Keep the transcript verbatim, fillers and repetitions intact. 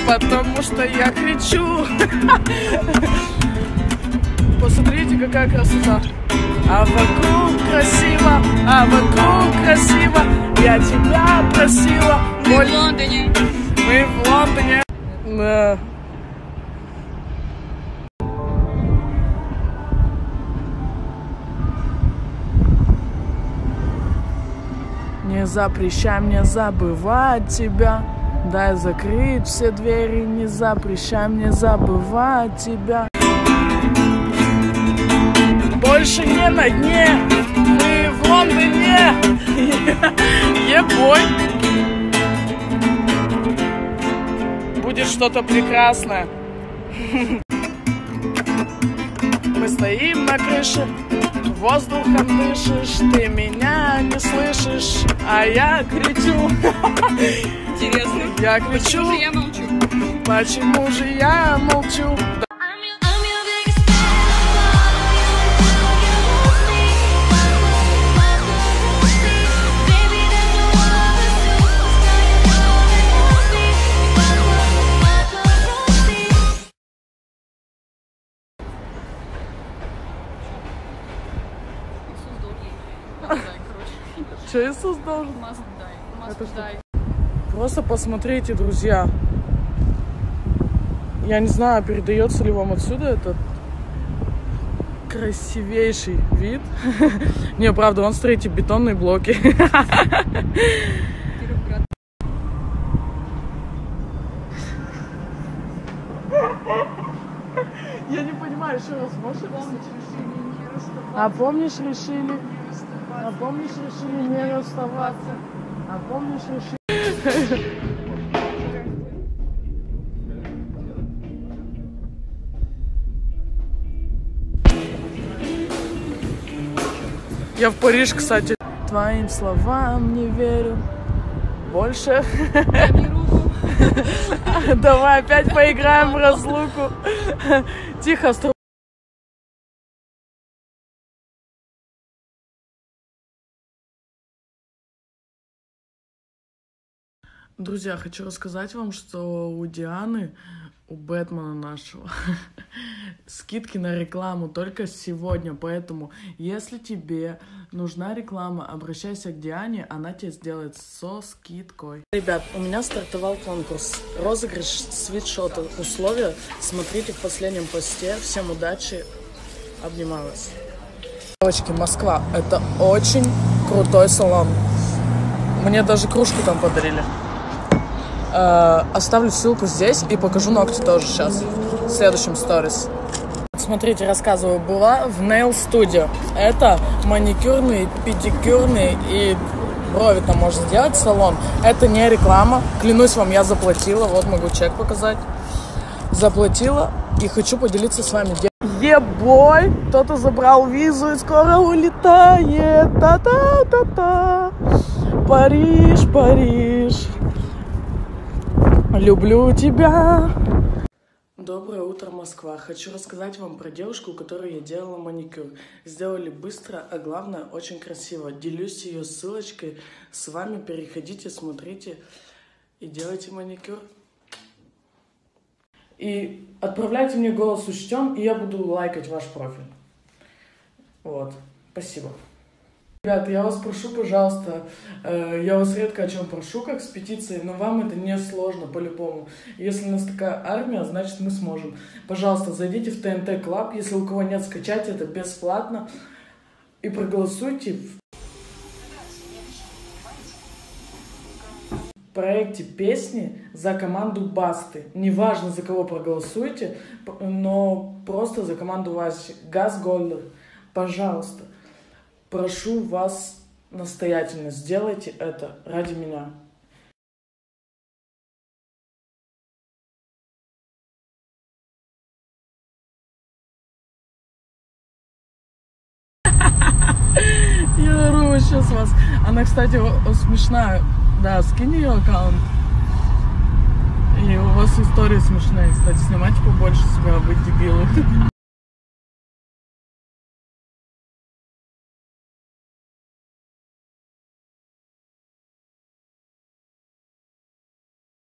потому что я кричу. Посмотрите, какая красота. А вокруг красиво, а вокруг красиво. Я тебя просила. Мы в Лондоне. Мы в Лондоне. Да. Не запрещай мне забывать тебя. Дай закрыть все двери. Не запрещай мне забывать тебя. Больше не на дне. Мы в Лондоне. Ебой. Будет что-то прекрасное. Мы стоим на крыше. Воздухом дышишь, ты меня не слышишь, а я кричу. Интересно. Я кричу. Почему же я молчу? Почему же я молчу? Что Иисус должен? Это просто посмотрите, друзья. Я не знаю, передается ли вам отсюда этот красивейший вид. Не, правда, вон, смотрите, бетонные блоки. Я не понимаю, еще раз, можешь объяснить? А помнишь, решили? А помнишь, решили не расставаться? А помнишь, решили... Я в Париж, кстати. Твоим словам не верю. Больше. Давай опять поиграем в разлуку. Тихо, стру... Друзья, хочу рассказать вам, что у Дианы, у Бэтмена нашего, скидки на рекламу только сегодня, поэтому, если тебе нужна реклама, обращайся к Диане, она тебе сделает со скидкой. Ребят, у меня стартовал конкурс, розыгрыш свитшота, условия смотрите в последнем посте, всем удачи, обнимаю вас. Девочки, Москва, это очень крутой салон, мне даже кружку там подарили. Uh, оставлю ссылку здесь и покажу ногти тоже сейчас в следующем сторис. Смотрите, рассказываю, была в Nail Studio. Это маникюрный, педикюрный и брови там можно сделать салон. Это не реклама, клянусь вам, я заплатила, вот могу чек показать. Заплатила и хочу поделиться с вами. Ебой, кто-то забрал визу и скоро улетает. Та-та-та-та. Париж, Париж. Люблю тебя. Доброе утро, Москва. Хочу рассказать вам про девушку, у которой я делала маникюр. Сделали быстро, а главное, очень красиво. Делюсь ее ссылочкой с вами. Переходите, смотрите и делайте маникюр. И отправляйте мне голос учтем, и я буду лайкать ваш профиль. Вот. Спасибо. Ребята, я вас прошу, пожалуйста, э, я вас редко о чем прошу, как с петицией, но вам это не сложно, по-любому. Если у нас такая армия, значит мы сможем. Пожалуйста, зайдите в ТНТ Клаб, если у кого нет, скачайте это бесплатно и проголосуйте в проекте песни за команду Басты. Неважно, за кого проголосуйте, но просто за команду Васи. Газгольдер, пожалуйста. Прошу вас настоятельно, сделайте это ради меня. Я ору сейчас вас. Она, кстати, смешная. Да, скинь ее аккаунт. И у вас истории смешные. Кстати, снимайте побольше себя, быть дебилом.